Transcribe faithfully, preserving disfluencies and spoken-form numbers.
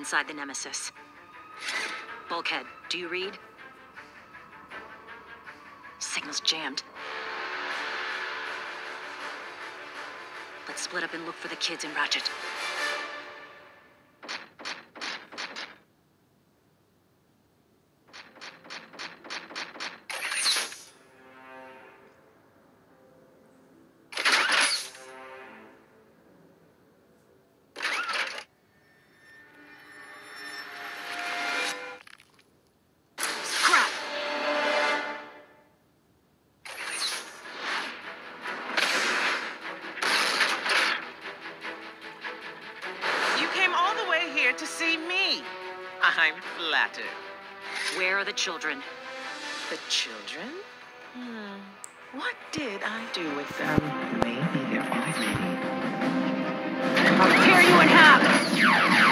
inside the Nemesis. Bulkhead, do you read? Signal's jammed. Let's split up and look for the kids and Ratchet. To see me. I'm flattered. Where are the children? The children? Hmm. What did I do with them? Maybe they're all maybe. I'll tear you in half!